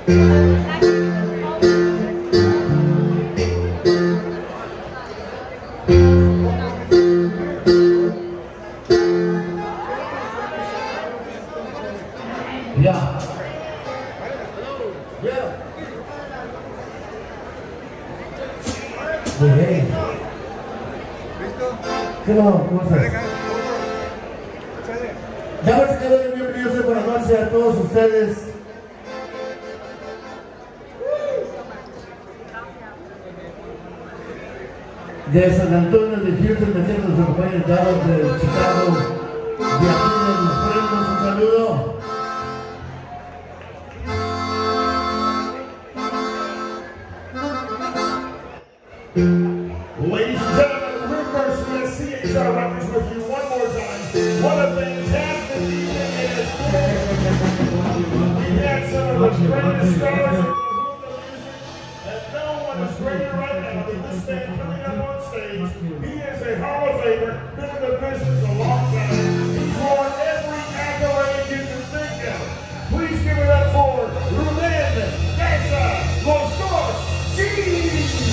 Yeah. Yeah. Hey. ¿Qué no? ¿Cómo estás? Damas y caballeros, bienvenidos y buenas noches a todos ustedes. De San Antonio, de Houston, de nos acompañan Dallas, de Chicago, de aquí de los Fresnos, un saludo. Ladies and gentlemen, we're first going to see CHR Records with you one more time. What a fantastic evening it has been. We've had some of the greatest stars in the music, and no one is greater right now than this man coming up on stage. He is a Hall of Famer, been in the business a long time. He's won every accolade you can think of. Please give it up for Rubén Garza, Los Dos G's.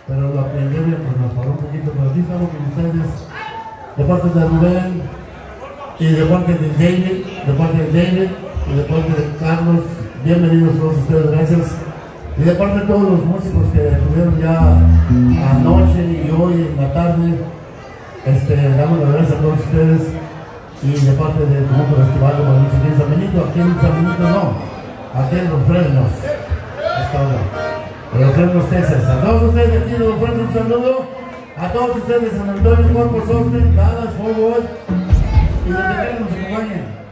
pero la pandemia pues nos paró un poquito, pero aquí estamos con ustedes, de parte de Rubén, y de parte de David, y de parte de Carlos. Bienvenidos todos ustedes, gracias. Y de parte de todos los músicos que estuvieron ya anoche y hoy en la tarde, damos las gracias a todos ustedes. Y de parte del Conjunto Festival de Mauricio aquí en San Benito, aquí en San Benito no, aquí en Los Fresnos, hasta ahora, en Los Fresnos, Texas. A todos ustedes de aquí de Los Fresnos, un saludo. A todos ustedes de San Antonio, Corpus Christi, Dallas, Fort Worth, y donde quieran nos acompañen.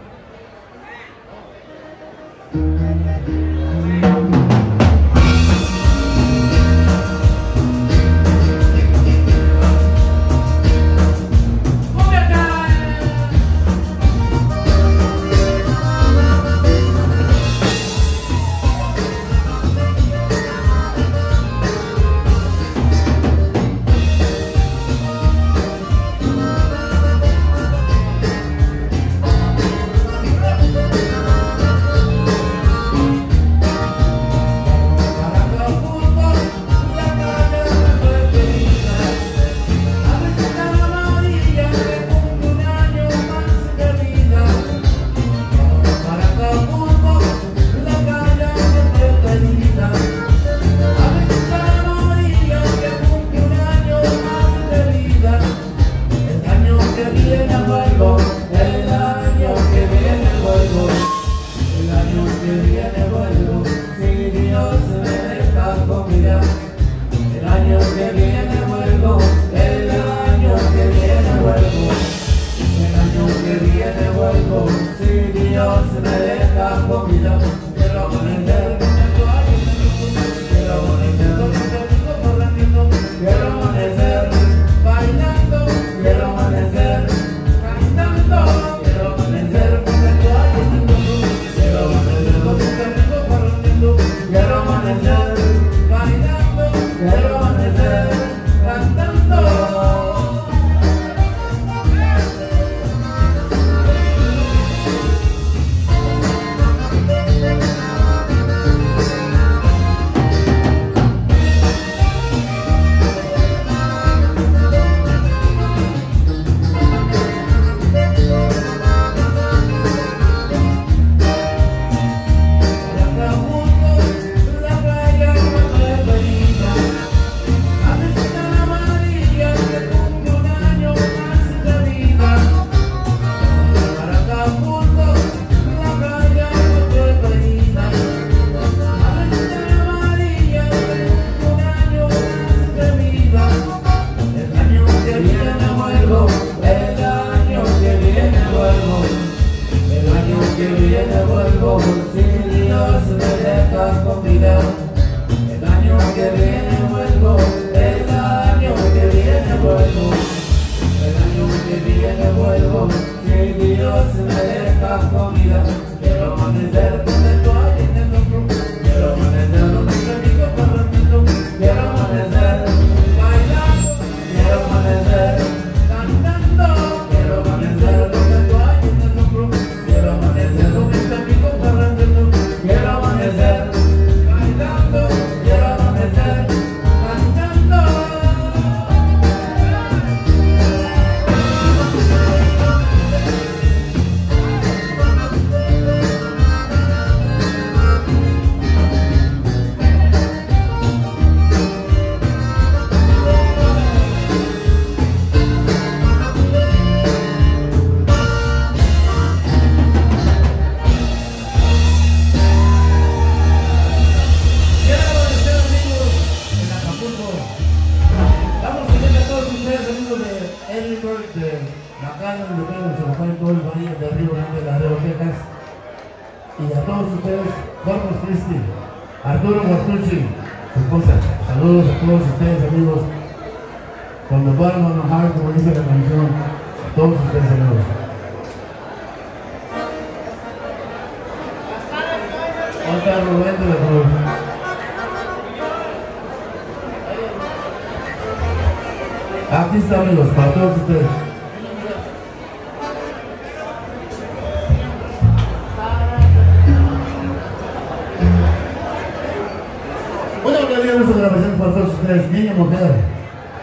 Y a todos ustedes, Corpus Christi, Arturo Martucci, su esposa. Saludos a todos ustedes, amigos. From the bottom of my heart, como dice la canción, a todos ustedes, amigos. Otra Rubén de la Cruz. Aquí está, amigos, para todos ustedes. Una ocasión de grabación para todos ustedes, niña, mujer.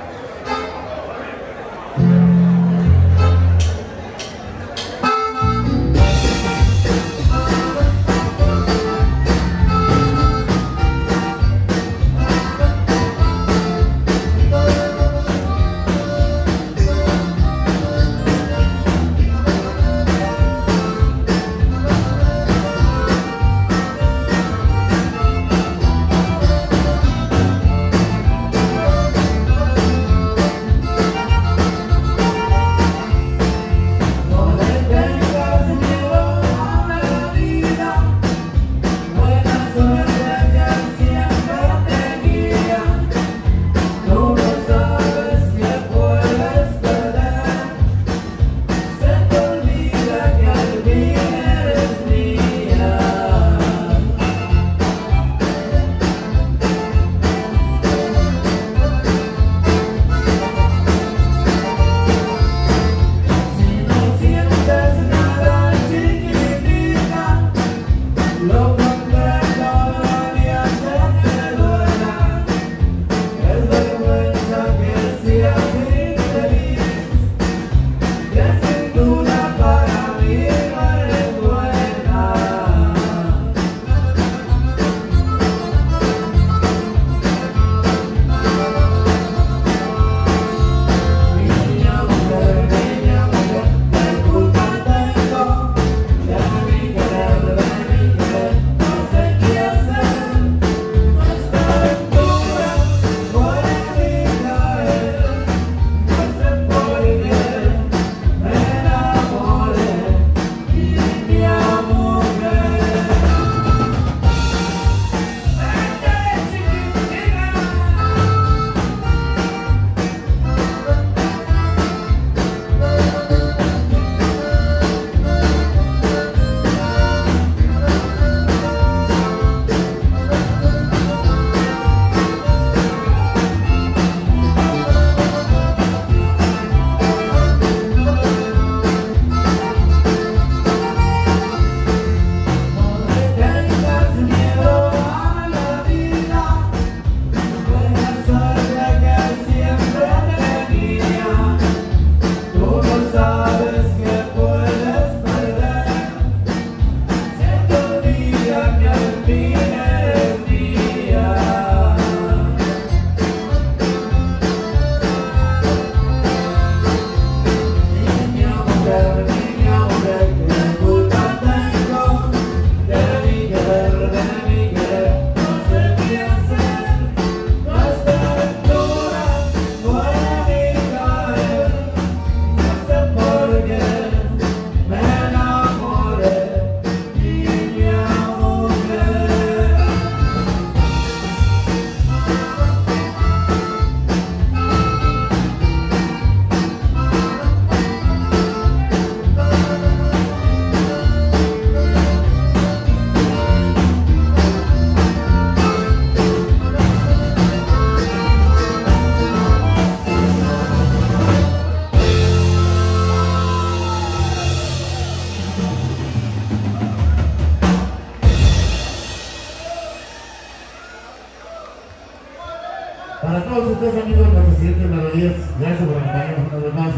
Para todos ustedes, amigos, nuestras siguientes melodías, gracias por acompañarnos una vez más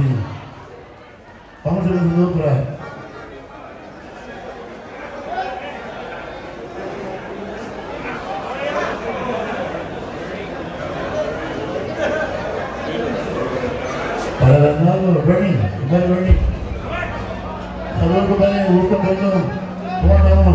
y vamos a ver un saludo para Bernardo, Bernie, Bernie. Saludos, compadre, gusto verlo. ¿Cómo andamos?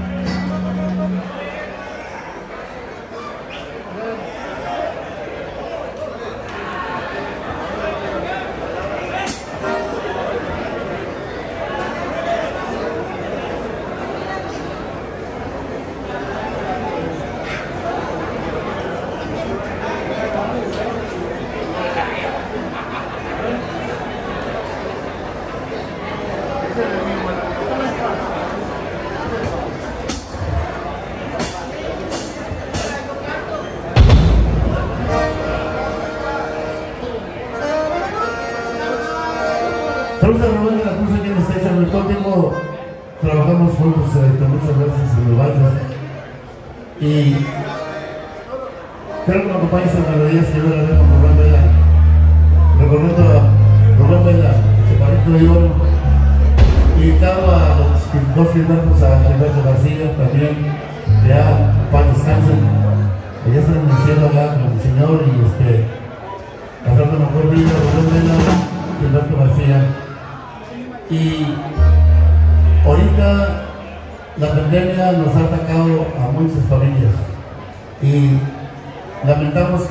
Saludos a Rubén de la Cruz aquí en el Stage. En todo el tiempo trabajamos juntos, muchas veces en el baile. Y Creo que me acompaña esas melodías que yo la veo con Rubén Vela. Recordando a Rubén Vela, Chaparrito de Oro. Y dedicado a los dos Gilbertos, a Gilberto García también, que ya para descansen. Allá están en el cielo allá con el Señor y pasando mejor vida, Rubén Vela, Gilberto García. Y ahorita la pandemia nos ha atacado a muchas familias y lamentamos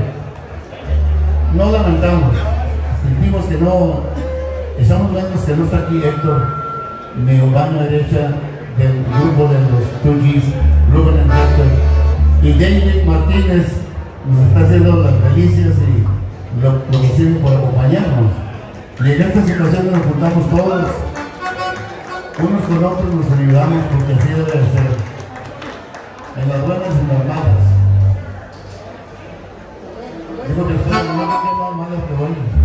sentimos que no, estamos viendo que no está aquí Héctor, mi mano derecha del grupo de los Tugis, Rubén y Héctor, y David Martínez nos está haciendo las delicias y lo que sirve por acompañarnos. Y en esta situación nos juntamos todos, unos con otros nos ayudamos porque así debe de ser, en las buenas y en las malas. Digo que estoy no me queda malo que bueno.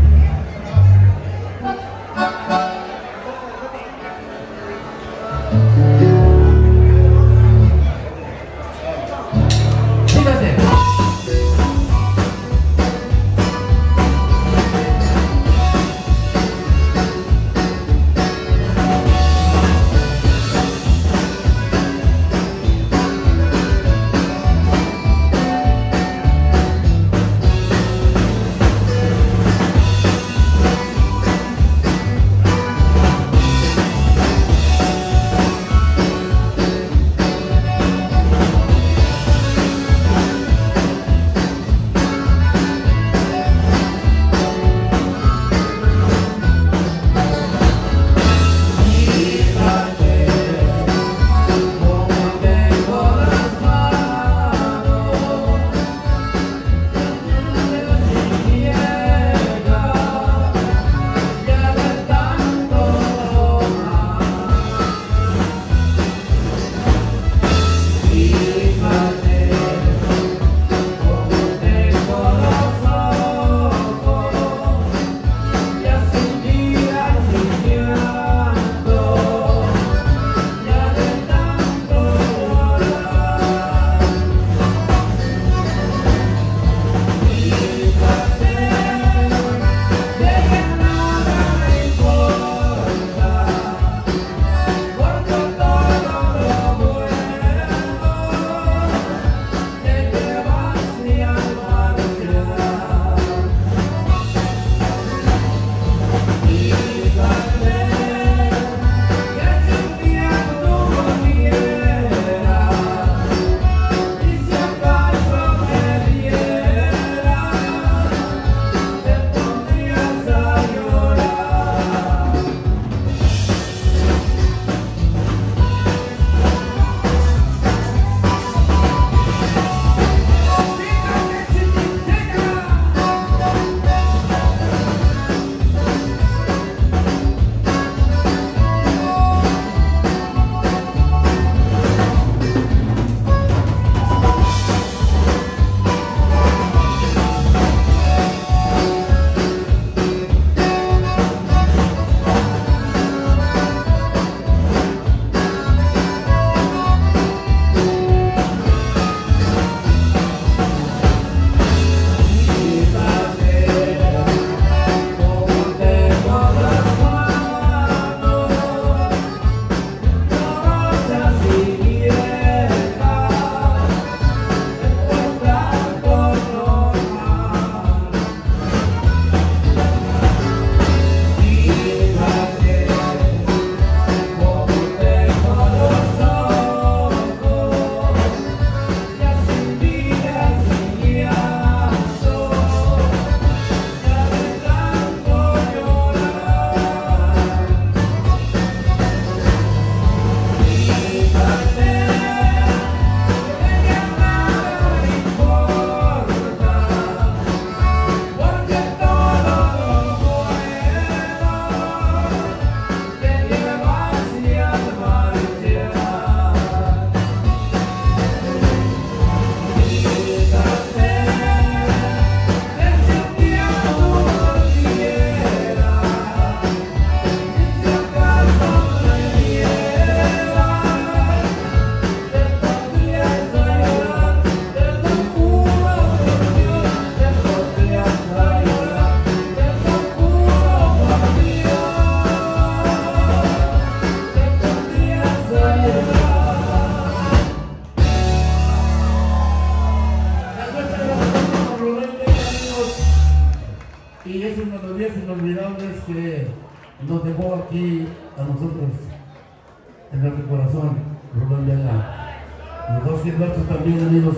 y es una de los días inolvidables que nos dejó aquí a nosotros en nuestro corazón, Rubén Vega. Los dos Gilbertos también, amigos.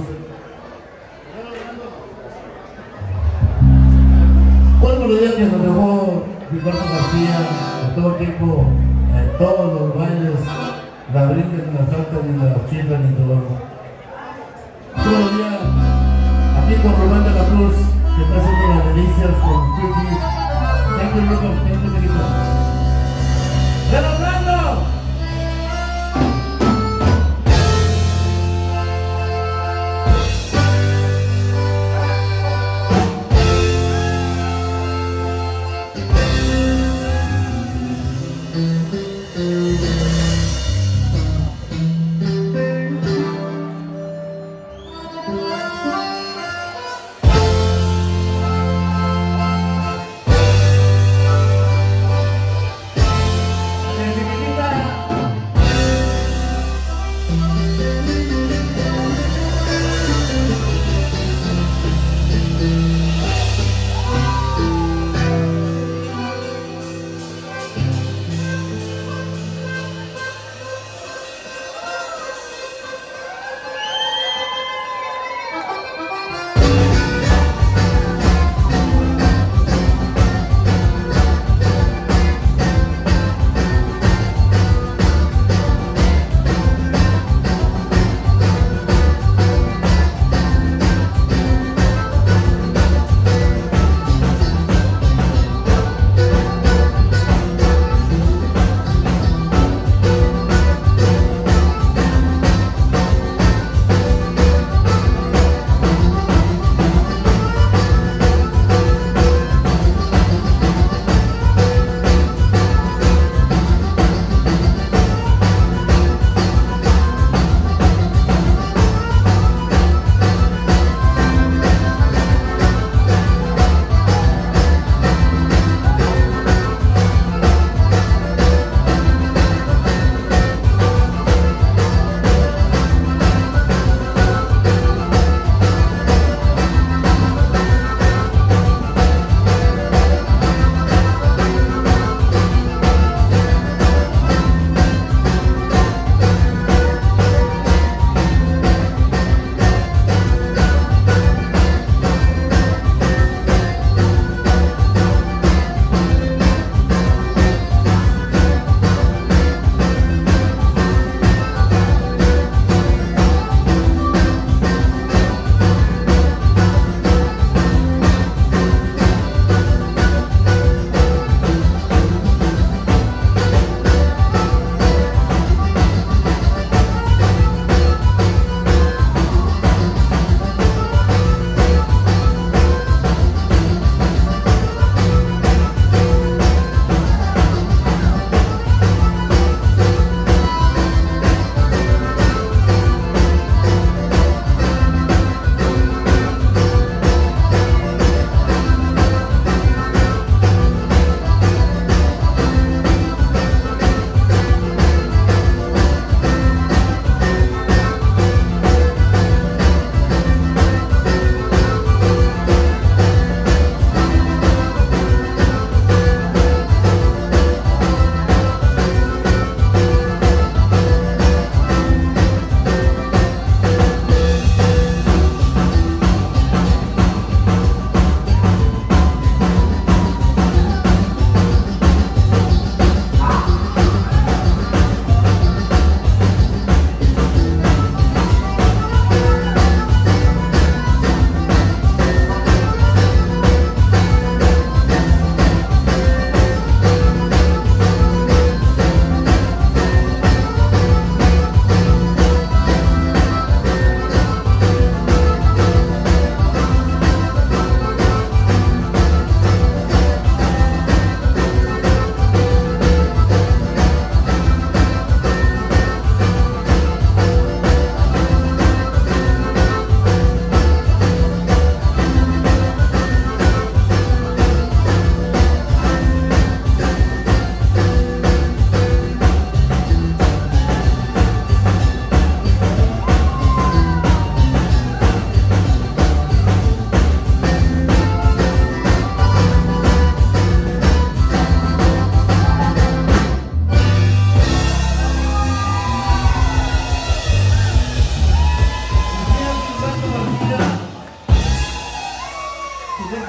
Bueno, los días que nos dejó Gilberto García, de todo tiempo, en todos los bailes, la brincan, la saltan y la chiflan y todo. Todos los días, aquí con Rubén de la Cruz, que está haciendo las delicias con Twitty. Thank you, loco, thank you, querido. ¡Celebrando!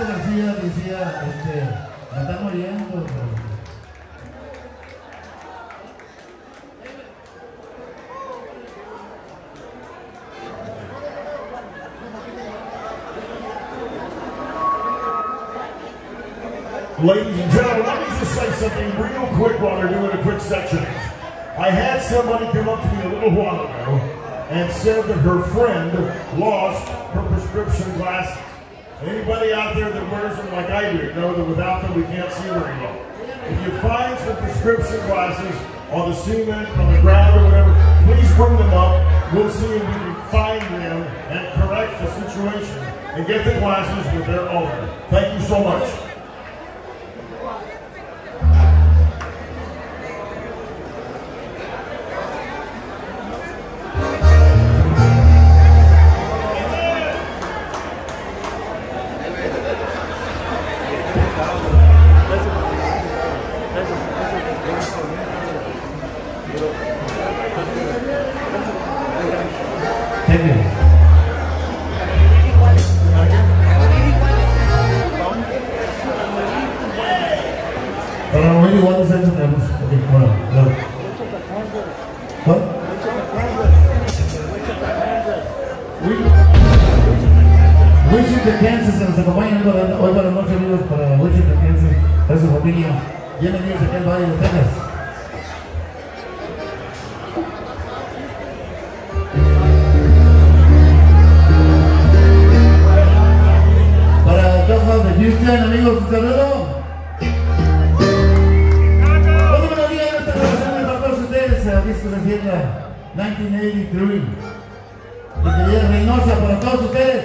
García decía, me está muriendo. Ladies and gentlemen, let me just say something real quick while they're doing a quick section. I had somebody come up to me a little while ago and said that her friend lost her prescription glasses. Anybody out there that wears them like I do know that without them we can't see very well. If you find some prescription glasses on the cement, on the ground or whatever, please bring them up. We'll see if we can find them and correct the situation and get the glasses with their owner. Thank you so much. Wichita, Kansas, se nos acompañan hoy para la noche, amigos, para Wichita, Kansas, para su familia. Bienvenidos aquí al Valle de Texas. Para Texas de Houston, amigos, un saludo. Bueno, buenos días, esta grabación es para todos ustedes, disco de fiesta 1983. De querida Reynosa, para todos ustedes.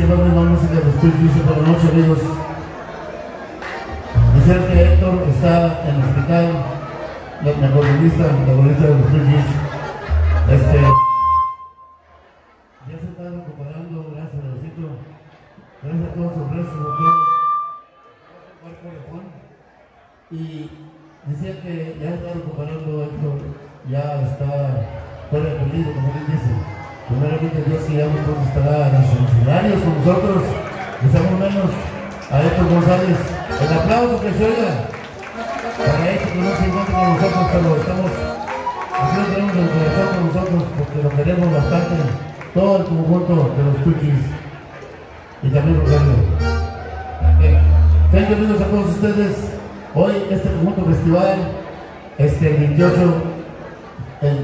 llevar misma música de los Twitches por la noche, amigos. Decir que Héctor está en el hospital, la vocalista de los Twitches. Ya se está recuperando, gracias a Diosito. Gracias a todos sus rezos, doctor. Y decía que ya está recuperando Héctor, ya está fuera de peligro, como él dice. Primeramente Dios que ya nosotros estará en los escenarios con nosotros. Deseamos menos a Héctor González. El aplauso que se oiga para Héctor, que no se encuentra con nosotros, pero estamos aquí lo tenemos en el corazón con nosotros porque lo queremos bastante, todo el conjunto de los Twitches y también Rosario. Bienvenidos a todos ustedes. Hoy este conjunto festival, el 28, el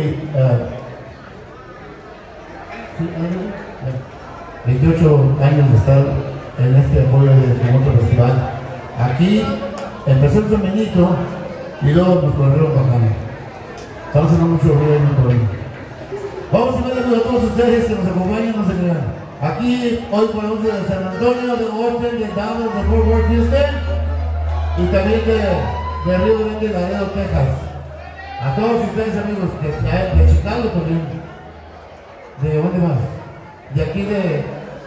28 años de estar en este apoyo del conjunto festival. Aquí empezó el femenito y luego nos corrieron para acá. Estamos haciendo mucho ruido en el correo. Vamos a ver a todos ustedes que nos acompañan, no se crean. Aquí hoy ponemos de San Antonio, de Austin, de Dallas, de Fort Worth, Houston y también de Río Grande, Laredo, Texas. A todos ustedes amigos de Chicago también. ¿De dónde más? De aquí de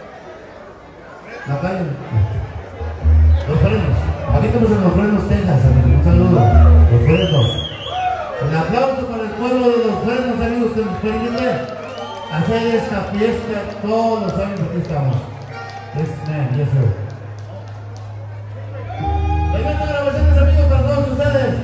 la calle. Los Frenos. Aquí estamos en Los Frenos, Texas, amigos. Un saludo. Los Frenos. Un aplauso para el pueblo de Los Frenos, amigos, que nos permite hacer esta fiesta todos los años. Aquí estamos. Yes, sir. Evento de grabaciones, amigos, para todos ustedes.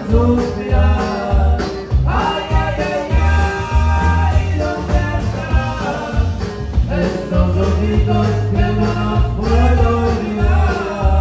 suspirar. Ay, ay, ay, ay, ¿dónde están estos ojitos que no nos puedo olvidar?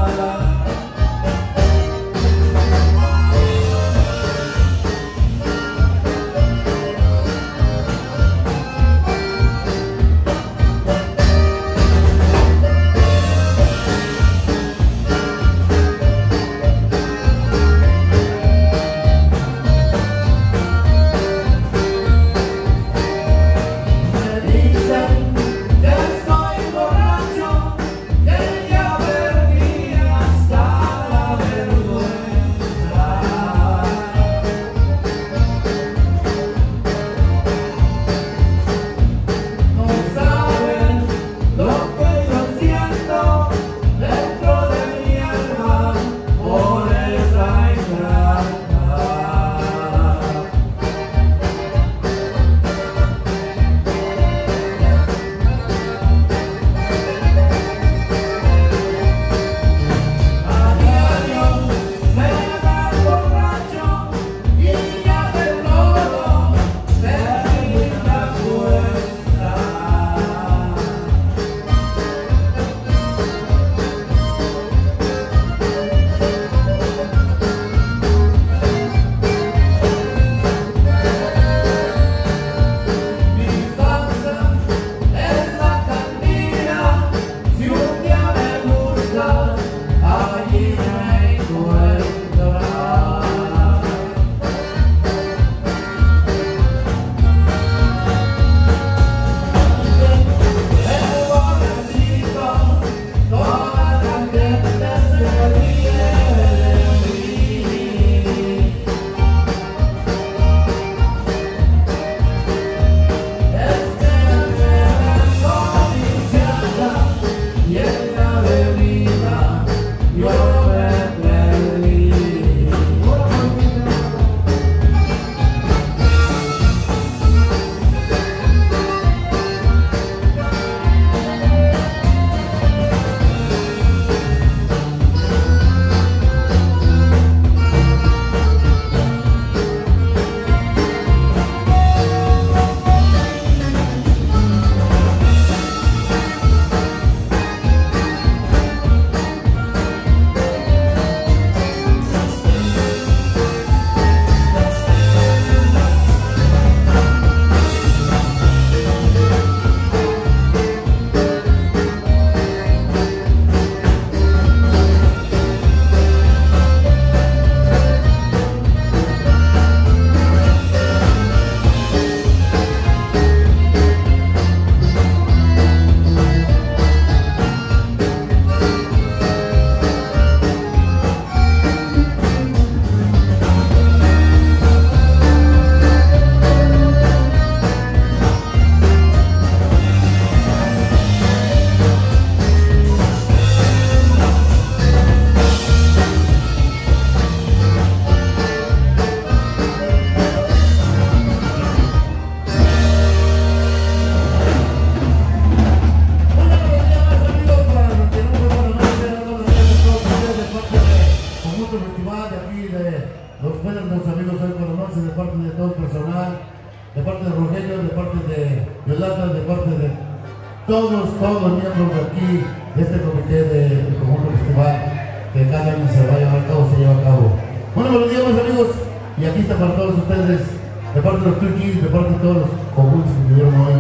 Todos los miembros de aquí, de este comité del conjunto festival, que cada año se va a llevar a cabo, se lleva a cabo. Bueno, buenos días, mis amigos, y aquí está para todos ustedes, de parte de los Turkeys, de parte de todos los conjuntos que tuvieron hoy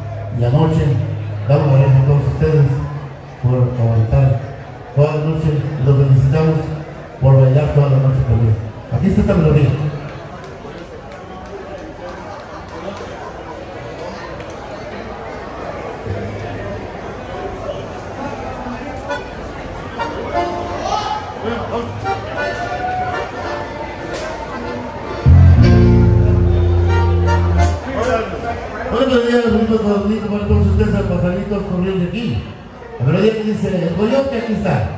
y anoche. Damos las gracias a todos ustedes por aguantar toda la noche, y los felicitamos por bailar toda la noche también. Aquí está esta melodía. Buenos días, bonitos para todos ustedes, al pasaditos corriendo de aquí. La melodía que dice, el coyote aquí está.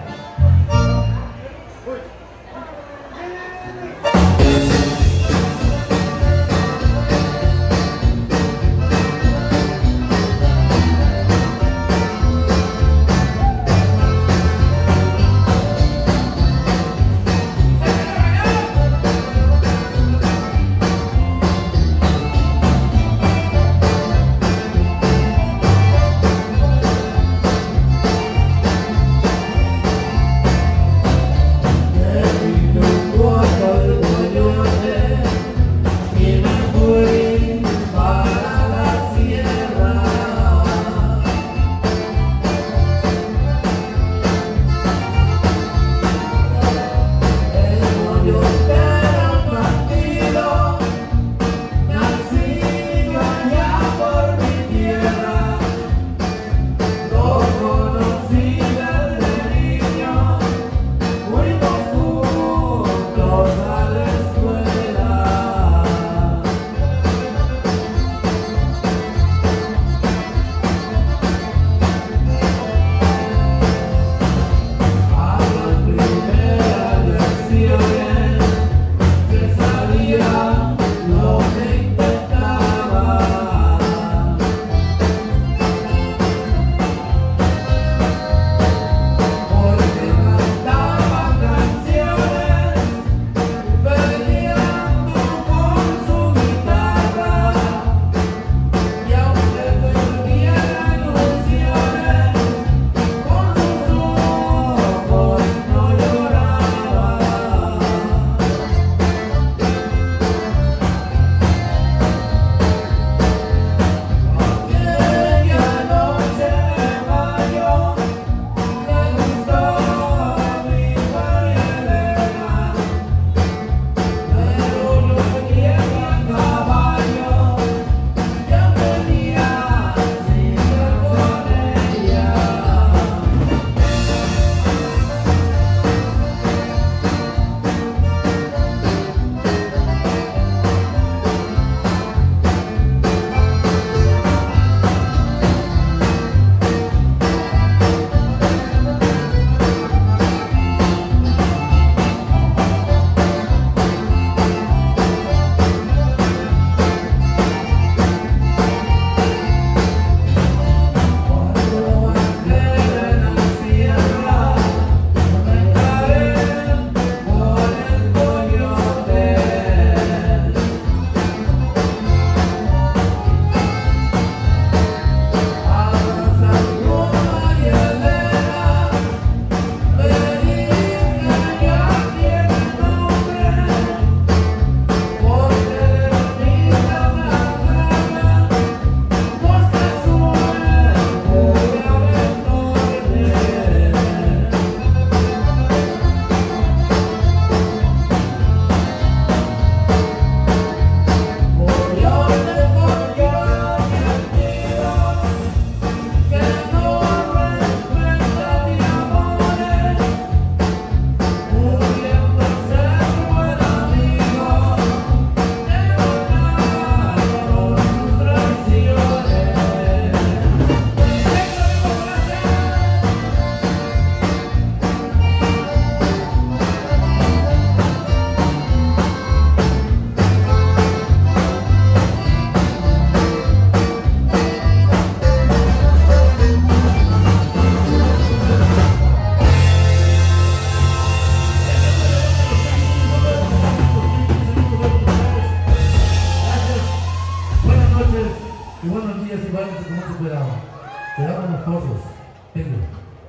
amistosos. Thank you.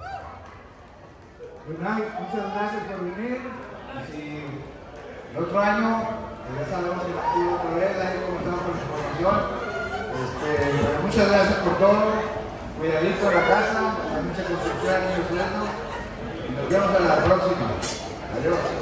Good night, muchas gracias por venir. Si el otro año ya sabemos que aquí otra vez, ahí comenzamos con la información. Pero muchas gracias por todo. Cuidadito en la casa, hay mucha construcción en el pleno. Y nos vemos a la próxima. Adiós.